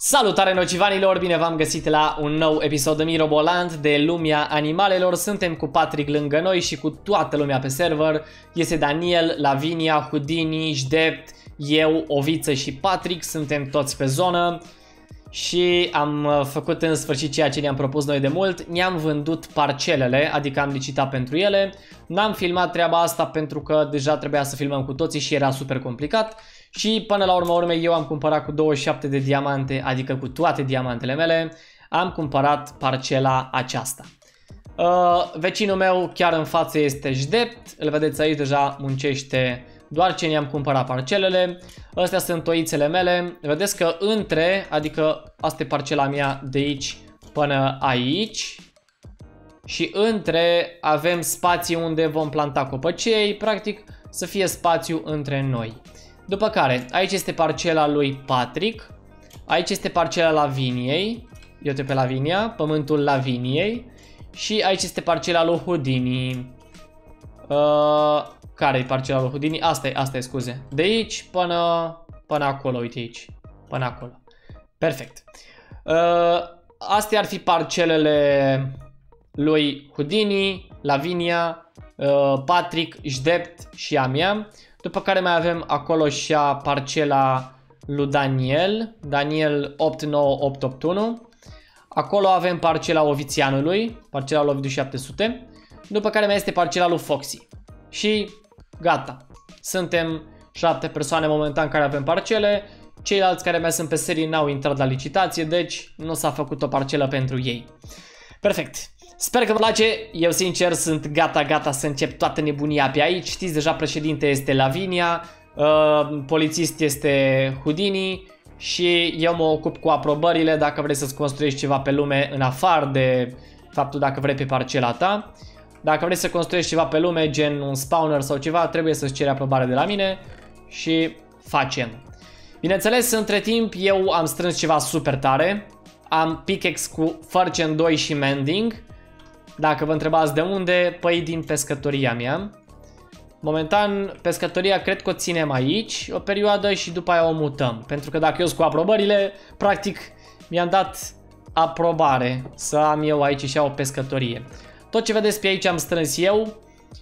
Salutare nocivanilor, bine v-am găsit la un nou episod de Miroboland de Lumea Animalelor. Suntem cu Patrick lângă noi și cu toată lumea pe server. Este Daniel, Lavinia, Houdini, Jdept, eu, Oviță și Patrick. Suntem toți pe zonă și am făcut în sfârșit ceea ce ne-am propus noi de mult. Ne-am vândut parcelele, adică am licitat pentru ele. N-am filmat treaba asta pentru că deja trebuia să filmăm cu toții și era super complicat. Și până la urma urmei eu am cumpărat cu 27 de diamante, adică cu toate diamantele mele, am cumpărat parcela aceasta. Vecinul meu chiar în față este Jdept, îl vedeți aici, deja muncește doar ce ne-am cumpărat parcelele. Astea sunt toițele mele, vedeți că între, adică asta e parcela mea de aici până aici. Și între avem spații unde vom planta copăcei, practic să fie spațiu între noi. După care, aici este parcela lui Patrick, aici este parcela Laviniei, uite pe Lavinia, pământul Laviniei, și aici este parcela lui Houdini. Care e parcela lui Houdini? Asta e, scuze. De aici până acolo, uite aici, până acolo. Perfect. Astea ar fi parcelele lui Houdini, Lavinia, Patrick, Jdept și a mea. După care mai avem acolo și parcela lui Daniel 89881. Acolo avem parcela Ovițianului, parcela lui Ovidiu 700. După care mai este parcela lui Foxy. Și gata. Suntem 7 persoane momentan care avem parcele. Ceilalți care mai sunt pe serie n-au intrat la licitație, deci nu s-a făcut o parcelă pentru ei. Perfect. Sper că vă place, eu sincer sunt gata să încep toată nebunia pe aici. Știți, deja președinte este Lavinia, polițist este Houdini și eu mă ocup cu aprobările dacă vrei să-ți construiești ceva pe lume în afară de faptul dacă vrei pe parcela ta. Dacă vrei să construiești ceva pe lume, gen un spawner sau ceva, trebuie să-ți ceri aprobare de la mine și facem. Bineînțeles, între timp eu am strâns ceva super tare. Am pickaxe cu Furchen 2 și Mending. Dacă vă întrebați de unde, păi din pescătoria mea. Momentan, pescătoria cred că o ținem aici o perioadă și după aia o mutăm. Pentru că dacă eu sunt cu aprobările, practic mi-am dat aprobare să am eu aici și o pescătorie. Tot ce vedeți pe aici am strâns eu.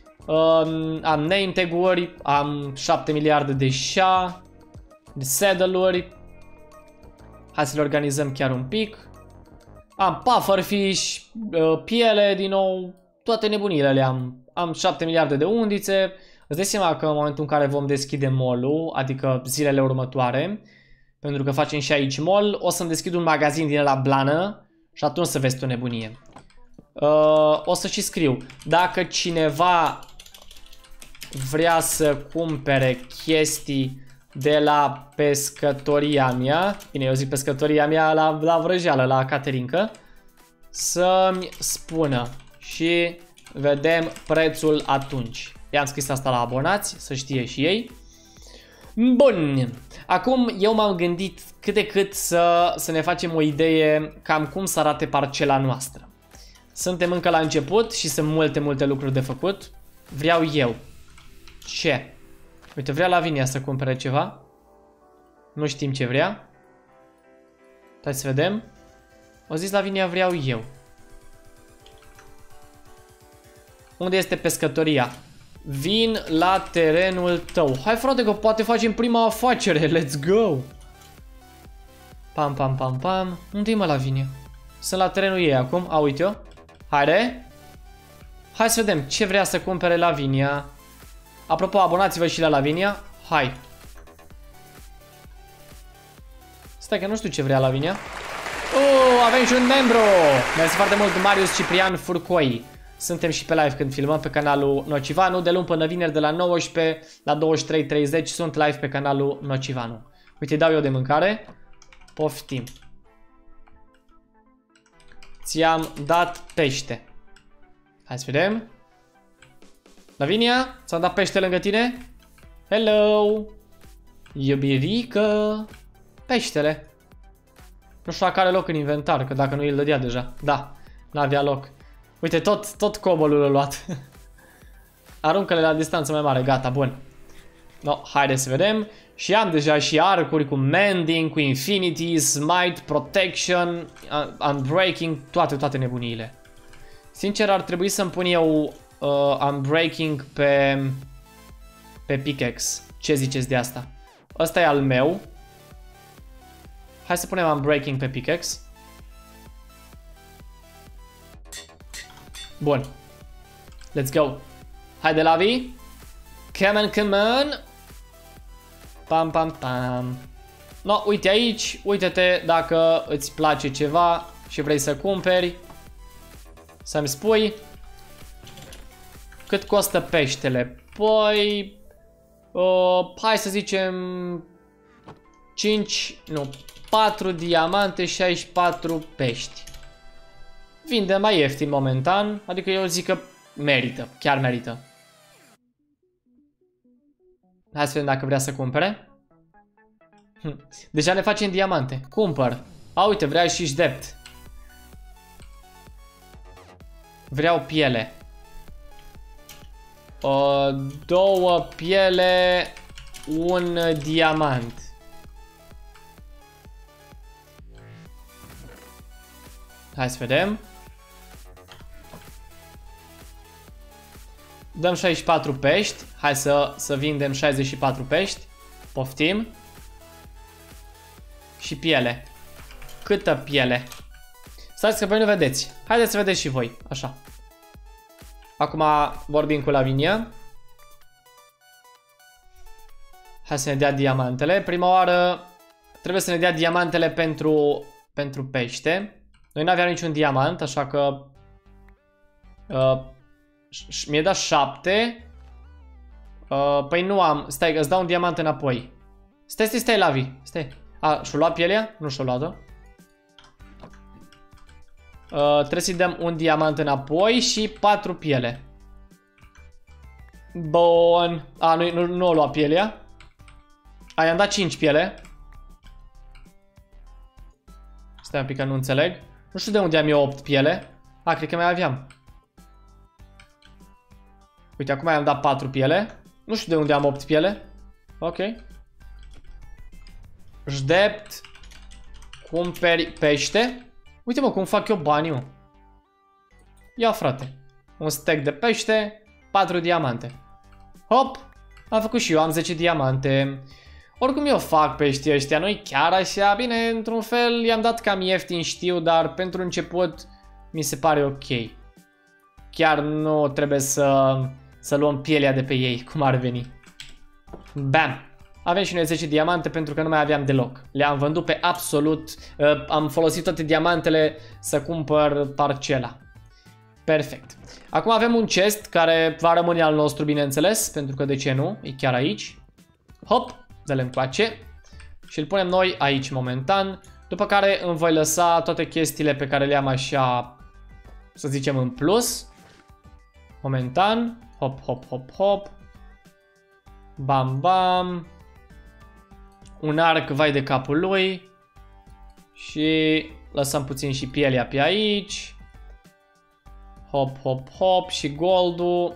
Am name tag-uri, am 7 miliarde de șa, de saddle-uri. Hai să le organizăm chiar un pic. Am pufferfish, piele din nou, toate nebunile le am. Am 7 miliarde de undițe. Îți dai seama că în momentul în care vom deschide mall-ul, adică zilele următoare, pentru că facem și aici mall, o să-mi deschid un magazin din ăla blană și atunci să vezi o nebunie. O să și scriu. Dacă cineva vrea să cumpere chestii de la pescătoria mea, bine, eu zic pescătoria mea la vrăjeală, la Caterinca, să-mi spună și vedem prețul atunci. I-am scris asta la abonați, să știe și ei. Bun, acum eu m-am gândit cât de cât să ne facem o idee cam cum să arate parcela noastră. Suntem încă la început și sunt multe lucruri de făcut. Vreau eu. Ce? Uite, vrea Lavinia să cumpere ceva. Nu știm ce vrea. Hai să vedem. O zis Lavinia, vreau eu. Unde este pescătoria? Vin la terenul tău. Hai frate că poate facem prima afacere. Let's go. Pam. Unde-i mă Lavinia? Sunt la terenul ei acum. A, uite-o. Haide. Hai să vedem ce vrea să cumpere Lavinia. Apropo, abonați-vă și la Lavinia. Hai. Stai că nu știu ce vrea Lavinia. Avem și un membru. Mersi foarte mult, Marius Ciprian Furcoi. Suntem și pe live când filmăm pe canalul Nocivanu. De luni până vineri de la 19 la 23:30 sunt live pe canalul Nocivanu. Uite, dau eu de mâncare. Poftim. Ți-am dat pește. Hai să vedem. Lavinia, ți-am dat pește lângă tine? Hello! Iubirică! Peștele. Nu știu dacă are loc în inventar, că dacă nu îl dădea deja. Da, n-avea loc. Uite, tot cobolul l-a luat. Aruncă-le la distanță mai mare, gata, bun. No, haide să vedem. Și am deja și arcuri cu Mending, cu Infinity, Smite, Protection, Unbreaking, toate nebuniile. Sincer, ar trebui să-mi pun eu Unbreaking pe pickaxe. Ce ziceți de asta? Ăsta e al meu. Hai să punem Unbreaking pe pickaxe. Bun. Let's go. Haide, Lavi. Come on, come on. Pam, pam, pam. No, uite aici. Uite-te dacă îți place ceva și vrei să cumperi. Să-mi spui. Cât costă peștele? Păi... hai să zicem... 4 diamante, 64 pești. Vinde mai ieftin momentan. Adică eu zic că merită. Chiar merită. Hai să vedem dacă vrea să cumpere. Deja ne facem diamante. Cumpăr. A, uite, vrea și dept. Vreau piele. 2 piele, 1 diamant. Hai să vedem. Dăm 64 pești. Hai să vindem 64 pești. Poftim. Și piele. Câtă piele? Stați că voi nu vedeți. Haideți să vedeți și voi. Așa. Acum vorbim cu Lavinia. Hai să ne dea diamantele. Prima oară trebuie să ne dea diamantele pentru pește. Noi n-aveam niciun diamant, așa că mi-e dat 7. Păi nu am. Stai, îți dau un diamant înapoi. Stai, Lavi. Stai. A, și-o luat pielea? Nu și-o luat-o. Trebuie să-i dăm un diamant înapoi și 4 piele. Bun. A, nu o lua pielea. A, i-am dat 5 piele. Stai un pic că nu înțeleg. Nu știu de unde am eu 8 piele. A, cred că mai aveam. Uite, acum i-am dat 4 piele. Nu știu de unde am 8 piele. Ok. Jdept. Cumperi pește. Uite mă cum fac eu bani, mă. Ia frate. Un stack de pește. 4 diamante. Hop. Am făcut și eu, am 10 diamante. Oricum eu fac peștii ăștia, nu-i chiar așa. Bine, într-un fel i-am dat cam ieftin, știu, dar pentru început mi se pare ok. Chiar nu trebuie să luăm pielea de pe ei, cum ar veni. Bam! Avem și noi 10 diamante pentru că nu mai aveam deloc. Le-am vândut pe absolut. Am folosit toate diamantele să cumpăr parcela. Perfect. Acum avem un chest care va rămâne al nostru, bineînțeles, pentru că de ce nu? E chiar aici. Hop, dă-le încoace. Și îl punem noi aici momentan. După care îmi voi lăsa toate chestiile pe care le-am așa, să zicem, în plus. Momentan. Hop, hop, hop, hop. Bam, bam. Un arc vai de capul lui. Și lăsăm puțin și pielea pe aici. Hop, hop, hop. Și goldul.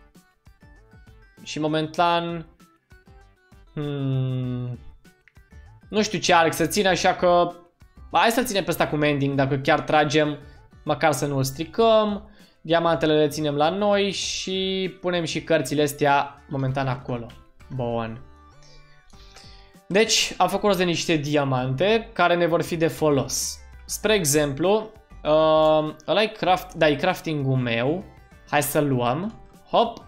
Și momentan nu știu ce arc să țin, așa că hai să ținem pe ăsta cu mending. Dacă chiar tragem, măcar să nu îl stricăm. Diamantele le ținem la noi și punem și cărțile astea momentan acolo. Bun. Deci am făcut rost de niște diamante care ne vor fi de folos. Spre exemplu, ăla e crafting-ul meu. Hai să-l luăm. Hop.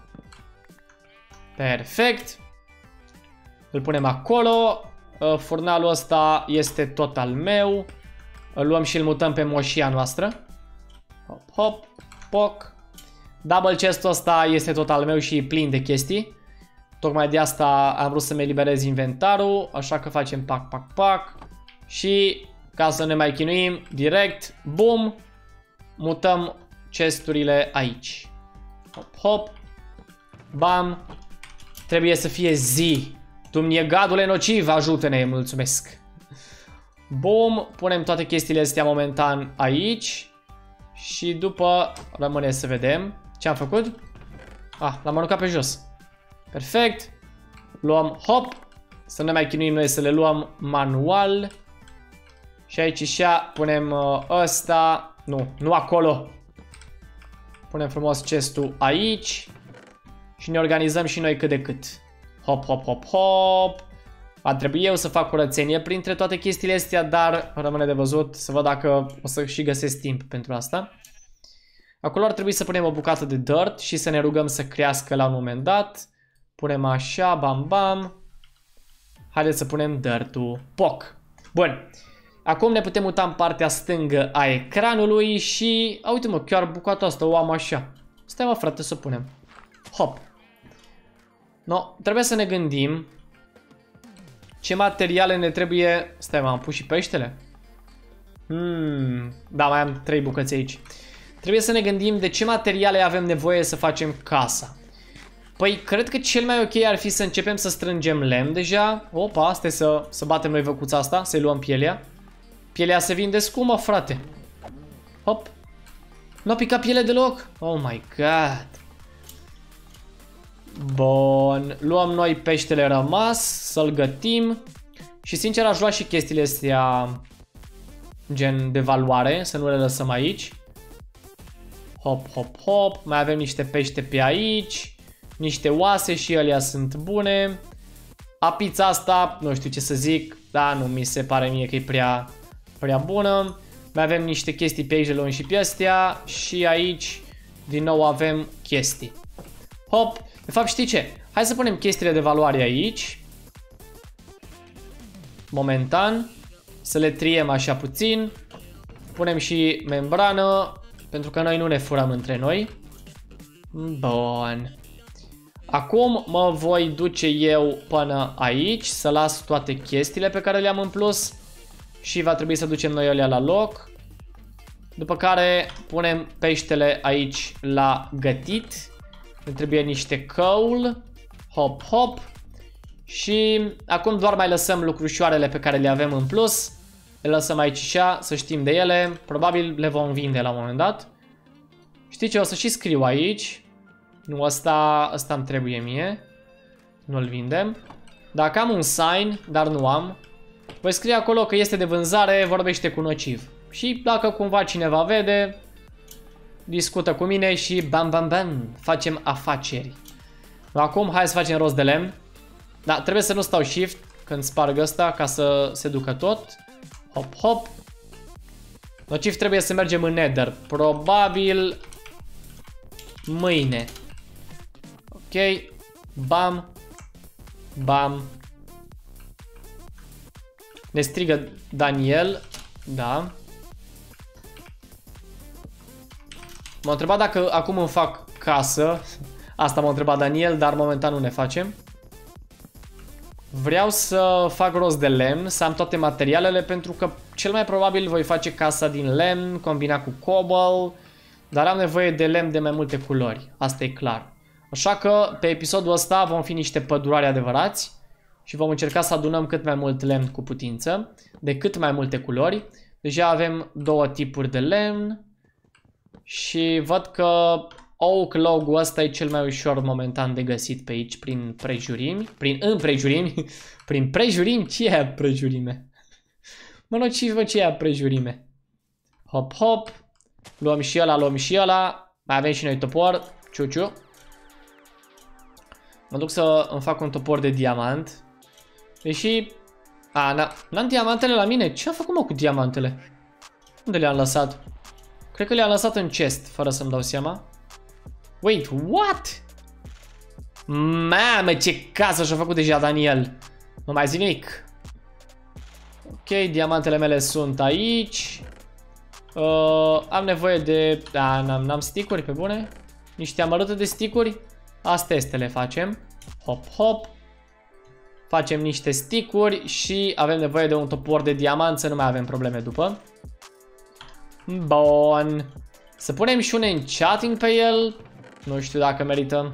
Perfect. Îl punem acolo. Furnalul ăsta este tot al meu. Îl luăm și îl mutăm pe moșia noastră. Hop, hop, poc. Double chest-ul ăsta este tot al meu și e plin de chestii. Tocmai de asta am vrut să-mi eliberez inventarul. Așa că facem pac, pac, pac. Și ca să ne mai chinuim, direct, boom, mutăm chesturile aici. Hop, hop. Bam. Trebuie să fie zi. Dumnegadule nociv, ajută-ne, mulțumesc. Bum, punem toate chestiile astea momentan aici. Și după rămâne să vedem ce am făcut. Ah, l-am aruncat pe jos. Perfect. Luăm, hop. să nu mai chinuim noi să le luăm manual. Și aici și punem ăsta. Nu acolo. Punem frumos chestul aici. Și ne organizăm și noi cât de cât. Hop, hop, hop, hop. Va trebui eu să fac curățenie printre toate chestiile astea, dar rămâne de văzut să văd dacă o să și găsesc timp pentru asta. Acolo ar trebui să punem o bucată de dirt și să ne rugăm să crească la un moment dat. Punem așa, bam, bam. Haideți să punem dirt-ul. Poc. Bun. Acum ne putem muta în partea stângă a ecranului și... A, uite-mă, chiar bucata asta o am așa. Stai mă, frate, să punem. Hop. No, trebuie să ne gândim ce materiale ne trebuie... Stai mă, am pus și peștele? Da, mai am 3 bucăți aici. Trebuie să ne gândim de ce materiale avem nevoie să facem casa. Păi, cred că cel mai ok ar fi să începem să strângem lemn deja. Opa, asta e să batem noi văcuța asta, să-i luăm pielea. Pielea se vinde scumă, frate. Hop. Nu a picat piele deloc? Oh my god. Bun, luăm noi peștele rămas, să-l gătim. Și sincer aș lua și chestiile astea gen de valoare, să nu le lăsăm aici. Hop, hop, hop. Mai avem niște pește pe aici. Niște oase și alea sunt bune. Apița asta, nu știu ce să zic. Da, nu mi se pare mie că e prea bună. Mai avem niște chestii pe aici, le luăm și pe astea. Și aici din nou avem chestii. Hop. De fapt știi ce? Hai să punem chestiile de valoare aici. Momentan. Să le triem așa puțin. Punem și membrană. Pentru că noi nu ne furăm între noi. Bun. Acum mă voi duce eu până aici. Să las toate chestiile pe care le-am în plus. Și va trebui să ducem noi alea la loc. După care punem peștele aici la gătit. Ne trebuie niște coal. Hop, hop. Și acum doar mai lăsăm lucrușoarele pe care le avem în plus. Le lăsăm aici așa, să știm de ele. Probabil le vom vinde la un moment dat. Știi ce? O să și scriu aici. Nu, ăsta îmi trebuie mie. Nu-l vindem. Dacă am un sign, dar nu am, voi scrie acolo că este de vânzare, vorbește cu Nociv. Și dacă cumva cineva vede, discută cu mine și bam, bam, bam, facem afaceri. Acum hai să facem rost de lemn. Da, trebuie să nu stau shift când sparg ăsta ca să se ducă tot. Hop, hop. Nociv trebuie să mergem în Nether. Probabil mâine. Ok. Bam. Bam. Ne strigă Daniel. Da. M-a întrebat dacă acum îmi fac casă. Asta m-a întrebat Daniel, dar momentan nu ne facem. Vreau să fac rost de lemn, să am toate materialele, pentru că cel mai probabil voi face casa din lemn, combina cu cobble, dar am nevoie de lemn de mai multe culori, asta e clar. Așa că pe episodul ăsta vom fi niște pădurari adevărați și vom încerca să adunăm cât mai mult lemn cu putință, de cât mai multe culori. Deja avem 2 tipuri de lemn și văd că oak log-ul ăsta e cel mai ușor momentan de găsit pe aici, prin prejurimi. Prin împrejurimi. Prin prejurimi? Ce e prejurime? Mă, Nociv, mă, ce e prejurime? Hop, hop. Luăm și ăla, luăm și ăla. Mai avem și noi topor. Ciuciu. Mă duc să îmi fac un topor de diamant. Deși... n-am diamantele la mine. Ce a făcut, mă, cu diamantele? Unde le-am lăsat? Cred că le-am lăsat în chest, fără să-mi dau seama. Wait, what? Mamă, ce casă și-a făcut deja Daniel. Nu mai zic nimic. Ok, diamantele mele sunt aici. Am nevoie de... Da, n-am stick-uri, pe bune. Niște amărâte de stick-uri. Asta este, le facem. Hop, hop. Facem niște stick-uri și avem nevoie de un topor de diamant, să nu mai avem probleme după. Bun. Să punem și un enchanting pe el. Nu știu dacă merită.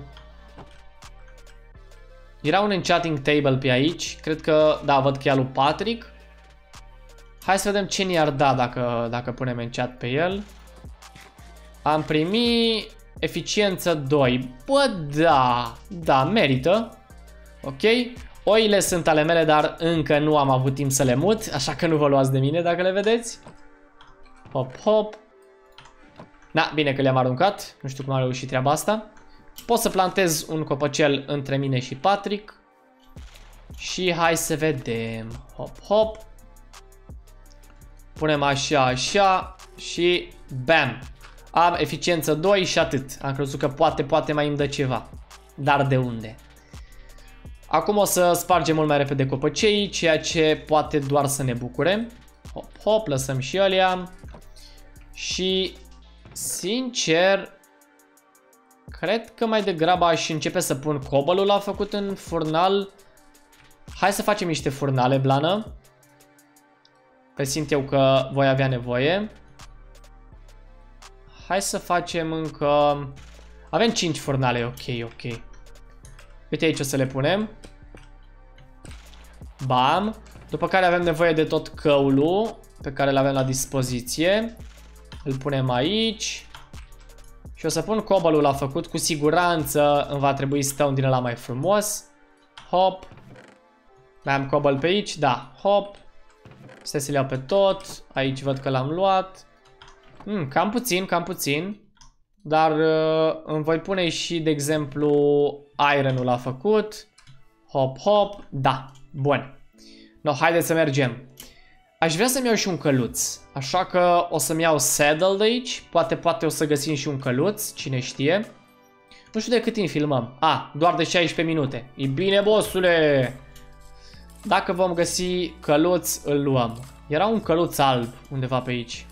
Era un enchanting table pe aici. Cred că, da, văd că e al lui Patrick. Hai să vedem ce ne-ar da dacă punem enchant pe el. Am primit eficiență 2. Bă, da, merită. Ok. Oile sunt ale mele, dar încă nu am avut timp să le mut, așa că nu vă luați de mine dacă le vedeți. Hop, hop. Na, bine că le-am aruncat. Nu știu cum a reușit treaba asta. Pot să plantez un copăcel între mine și Patrick. Și hai să vedem. Hop, hop. Punem așa, așa. Și bam. Am eficiență 2 și atât. Am crezut că poate mai îmi dă ceva. Dar de unde? Acum o să spargem mult mai repede copăceii, ceea ce poate doar să ne bucure. Hop, hop, lăsăm și alea. Și, sincer, cred că mai degrabă aș începe să pun cobble-ul la făcut în furnal. Hai să facem niște furnale, blană. Presimt eu că voi avea nevoie. Hai să facem încă... Avem 5 furnale, ok. Uite aici o să le punem. Bam. După care avem nevoie de tot căulul pe care îl avem la dispoziție. Îl punem aici. Și o să pun cobble-ul la făcut. Cu siguranță îmi va trebui stone din ăla mai frumos. Hop. Mai am cobble pe aici? Da. Hop. Stai să le iau pe tot. Aici văd că l-am luat. Cam puțin. Dar îmi voi pune și, de exemplu, iron-ul la făcut. Hop, hop. Da. Bun. No, haideți să mergem. Aș vrea să-mi iau și un căluț. Așa că o să-mi iau saddle de aici. Poate o să găsim și un căluț. Cine știe. Nu știu de cât timp filmăm. Doar de 16 minute. E bine, bossule. Dacă vom găsi căluț, îl luăm. Era un căluț alb undeva pe aici.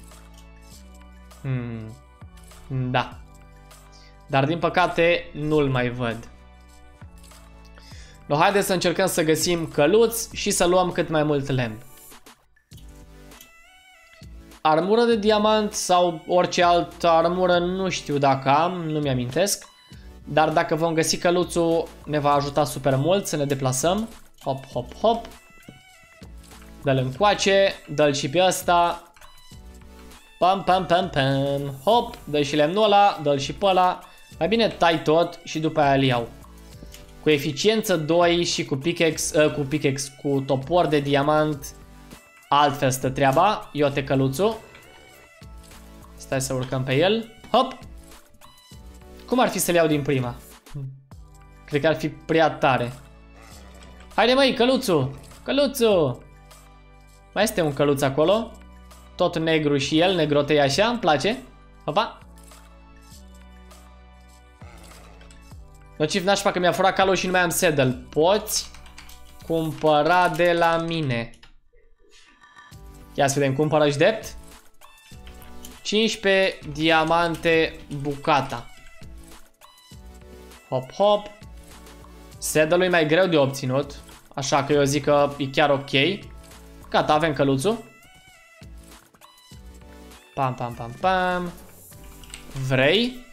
Da. Dar din păcate nu-l mai văd. No, haideți să încercăm să găsim căluț și să luăm cât mai mult lemn. Armură de diamant sau orice altă armură nu știu dacă am, nu mi-amintesc. Dar dacă vom găsi căluțul ne va ajuta super mult să ne deplasăm. Hop, hop, hop. Dă-l încoace, dă-l și pe ăsta. Pam, pam, pam, pam. Hop, dă și lemnul ăla, dă-l și pe ăla. Mai bine tai tot și după aia îl iau. Cu eficiență 2 și cu topor de diamant altfel stă treaba. Iote căluțul. Stai să urcăm pe el. Hop. Cum ar fi să-l iau din prima? Cred că ar fi prea tare. Haide măi, căluțul. Căluțul. Mai este un căluț acolo. Tot negru și el, negrotei așa, îmi place. Hopa. Nociv nașpa că mi-a furat calul și nu mai am saddle. Poți cumpăra de la mine. Ia să vedem, cumpără și dept. 15 diamante bucata. Hop, hop. Saddle-ul e mai greu de obținut. Așa că eu zic că e chiar ok. Gata, avem căluțul. Pam, pam, pam, pam. Vrei?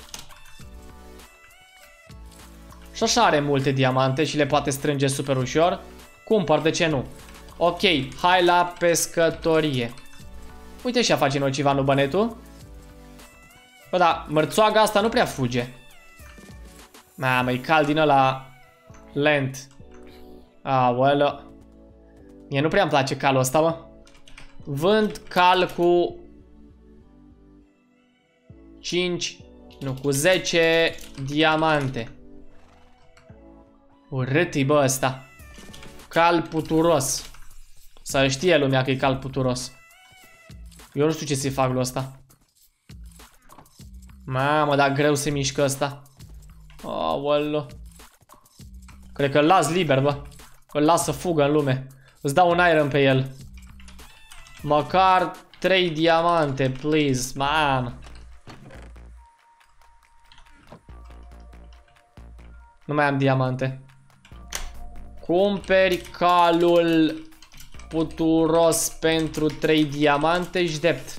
Și așa are multe diamante și le poate strânge super ușor. Cumpăr, de ce nu? Ok, hai la pescătorie. Uite și-a face nocivanu bănetul. Bă, da, mărțoaga asta nu prea fuge. Mamă, e cal din ăla lent. Aoleu. Mie nu prea îmi place calul ăsta, bă. Vând cal cu 5, nu, cu 10 diamante. Urât-i, bă, ăsta. Cal puturos. Să știe lumea că e cal puturos. Eu nu știu ce să-i fac lui ăsta. Mamă, dar greu se mișcă ăsta. Aoleu. Cred că îl las liber, bă. Îl las să fugă în lume. Îți dau un iron pe el. Măcar 3 diamante, please. Mamă. Nu mai am diamante. Cumperi calul puturos pentru 3 diamante și dept.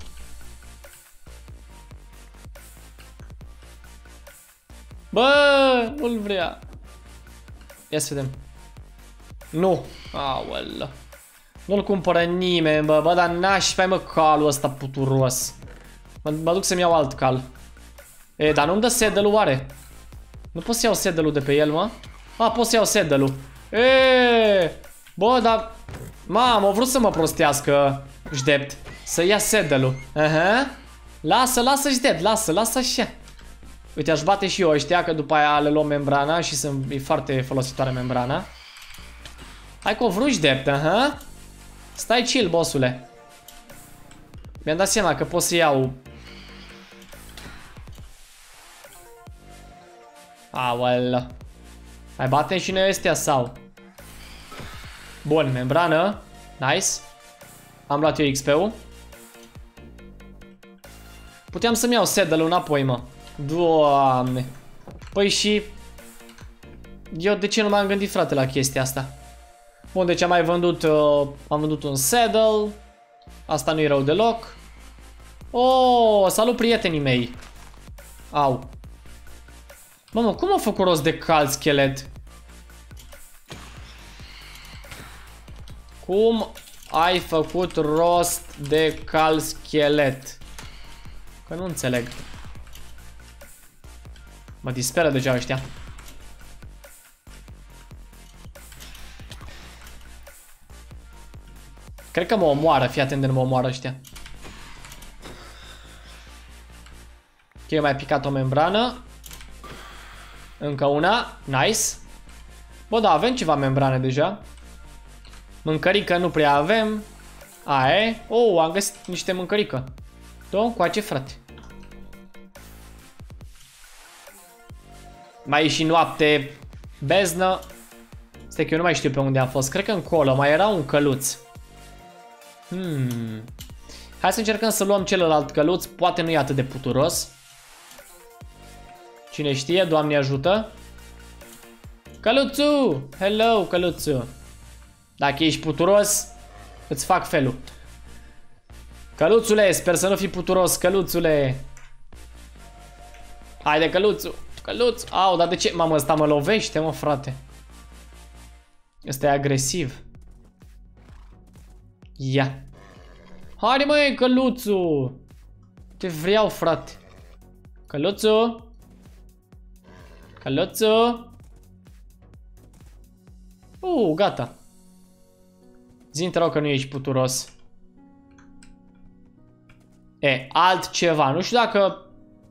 Bă, nu-l vrea. Ia să vedem. Nu. Aoleu. Nu-l cumpără nimeni, bă. Bă, dar n-aș mai, mă, calul ăsta puturos. Mă duc să-mi iau alt cal. Dar nu-mi dă saddle-ul, oare? Nu pot să iau saddle-ul de pe el, mă? Pot să iau saddle-ul. Bă, dar... Mamă, a vrut să mă prostească Jdept. Să ia saddle-ul. Lasă Jdept, lasă așa. Uite, aș bate și eu ăștia, că după aia le luăm membrana și e foarte folositoare membrana. Hai că o vrut Jdept, Stai chill, bossule. Mi-am dat seama că pot să iau. Aolea. Mai batem și noi ăstea sau? Bun, membrană. Nice. Am luat eu XP-ul. Puteam să-mi iau saddle-ul înapoi, mă. Doamne. Păi și... Eu de ce nu m-am gândit, frate, la chestia asta? Bun, deci am mai vândut... am vândut un saddle. Asta nu-i rău deloc. Oh, salut prietenii mei. Au. Mamă, cum a făcut rost de cal schelet? Cum ai făcut rost de cal schelet? Că nu înțeleg. Mă disperă deja ăștia. Cred că mă omoară, fii atent de nu mă omoară ăștia. Ok, eu mai picat o membrană. Încă una, nice. Bă, da, avem ceva membrane deja. Mâncărică nu prea avem. Aia. Oh, am găsit niște mâncărică. Dă-o coace, frate. Mai e și noapte beznă. Stai că eu nu mai știu pe unde am fost. Cred că încolo mai era un căluț. Hai să încercăm să luăm celălalt căluț. Poate nu e atât de puturos. Cine știe, Doamne ajută. Căluțu! Hello, căluțu. Dacă ești puturos, îți fac felul. Căluțule, sper să nu fii puturos, căluțule. Haide, căluțu. Căluț. Au, dar de ce? Mamă, ăsta mă lovește, mă, frate. Ăsta e agresiv. Ia. Haide, măi, căluțu. Te vreau, frate. Căluțu. Căluțu. Gata. Zi-mi, te rog, că nu ești puturos. Altceva. Nu știu dacă...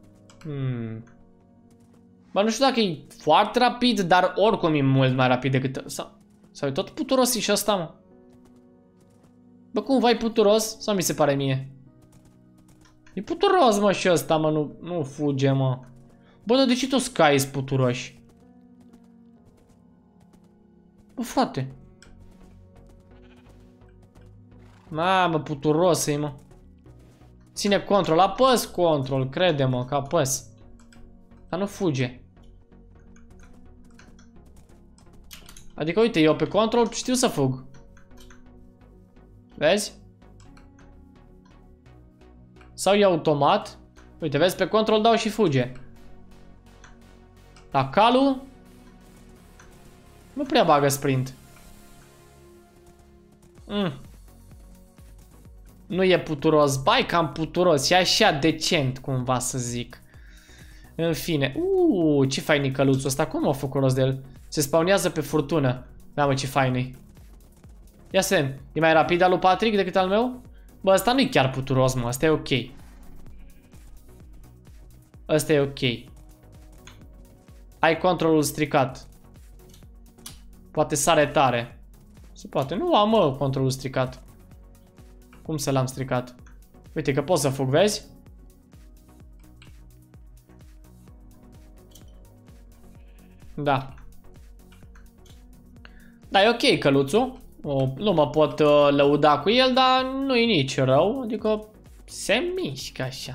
Bă, nu știu dacă e foarte rapid, dar oricum e mult mai rapid decât... Sau e tot puturos și ăsta, mă? Bă, cumva e puturos? Sau mi se pare mie? E puturos, mă, și ăsta, mă, nu fuge, mă. Bă, dar de ce toți caii sunt puturoși? Bă, frate. Mamă, puturos-i, mă. Ține control, apăs control, crede-mă că apăs. Dar nu fuge. Adică, uite, eu pe control știu să fug. Vezi? Sau e automat. Uite, vezi, pe control dau și fuge. La calul nu prea bagă sprint. Nu e puturos. Bai, cam puturos. E așa decent, cumva să zic. În fine. Ce fain e căluțul ăsta. Cum a făcut rost de el? Se spawnează pe furtună. Da, mă, ce fain e. Ia să vedem. E mai rapid al lui Patrick decât al meu? Bă, ăsta nu e chiar puturos, mă. Ăsta e ok. Ăsta e ok. Ai controlul stricat. Poate sare tare. Se poate. Nu am, mă, controlul stricat. Cum să l-am stricat? Uite că pot să fug, vezi? Da. Da, e ok căluțul. Nu mă pot lăuda cu el, dar nu e nici rău. Adică se mișcă așa.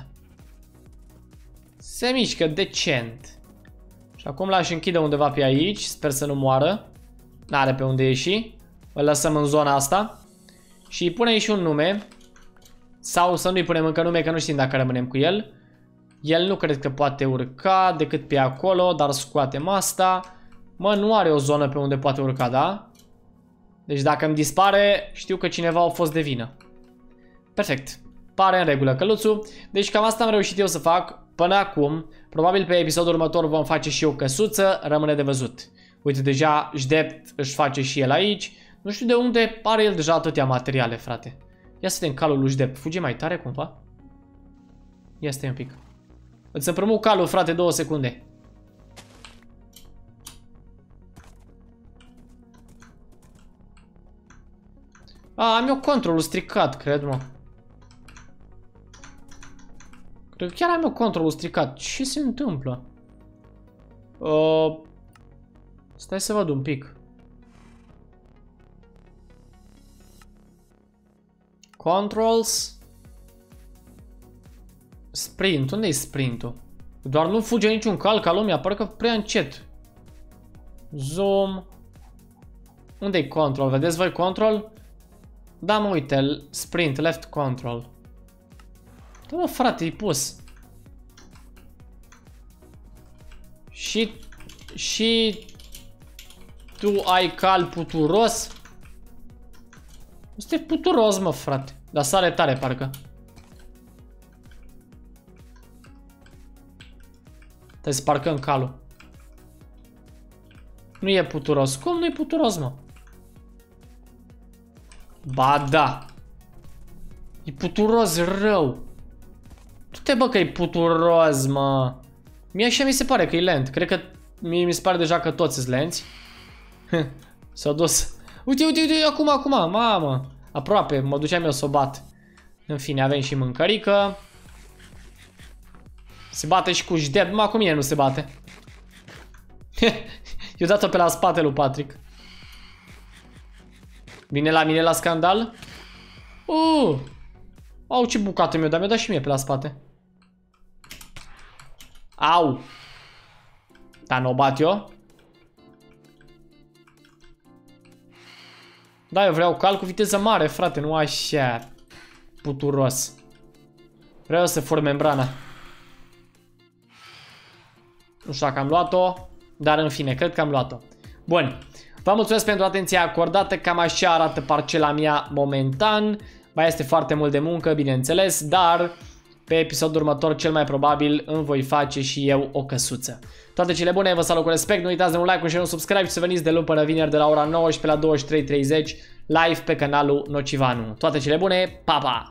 Se mișcă decent. Și acum l-aș închide undeva pe aici. Sper să nu moară. N-are pe unde ieși. Îl lăsăm în zona asta. Și îi punem și un nume. Sau să nu-i punem încă nume, că nu știm dacă rămânem cu el. El nu cred că poate urca decât pe acolo, dar scoatem asta. Mă, nu are o zonă pe unde poate urca, da? Deci dacă îmi dispare, știu că cineva a fost de vină. Perfect. Pare în regulă căluțul. Deci cam asta am reușit eu să fac până acum. Probabil pe episodul următor vom face și o căsuță. Rămâne de văzut. Uite, deja Jdept își face și el aici. Nu știu de unde are el deja atâtea materiale, frate. Ia să vedem calul lui Jdept. Fuge mai tare, cumva? Ia stai un pic. Îți împrămut calul, frate, 2 secunde. Am eu controlul stricat, cred, mă. Cred că chiar am eu controlul stricat. Ce se întâmplă? Stai să văd un pic. Controls. Sprint. Unde e sprintul? Doar nu fuge niciun cal ca lumea. Parcă prea încet. Zoom. Unde e control? Vedeți voi control? Da, mă, uite. Sprint. Left control. Da, mă, frate, e pus. Și tu ai cal puturos? Este puturos, mă, frate. Dar sare tare, parcă. Trebuie să parcăm calul. Nu e puturos. Cum nu e puturos, mă? Ba da. E puturos rău. Du-te, bă, că e puturos, mă. Mie așa mi se pare că e lent. Cred că mi se pare deja că toți sunt lenți. S-au dus. Uite, uite, uite, acum, mamă. Aproape, mă duceam eu să o bat. În fine, avem și mâncărică. Se bate și cu Jdept. Mă, cu mine nu se bate. Eu dat-o pe la spate lui Patrick. Vine la mine la scandal. Au, ce bucată mi-o dat. Mi-o dat și mie pe la spate. Au. Dar n-o bat eu. Da, eu vreau cal cu viteză mare, frate, nu așa puturos. Vreau să for membrana. Nu știu dacă am luat-o, dar în fine, cred că am luat-o. Bun, vă mulțumesc pentru atenția acordată, cam așa arată parcela mea momentan. Mai este foarte mult de muncă, bineînțeles, dar pe episodul următor cel mai probabil îmi voi face și eu o căsuță. Toate cele bune, vă salut cu respect, nu uitați de un like, un share, un subscribe și să veniți de luni până vineri de la ora 19 la 23:30 live pe canalul Nocivanu. Toate cele bune, pa, pa!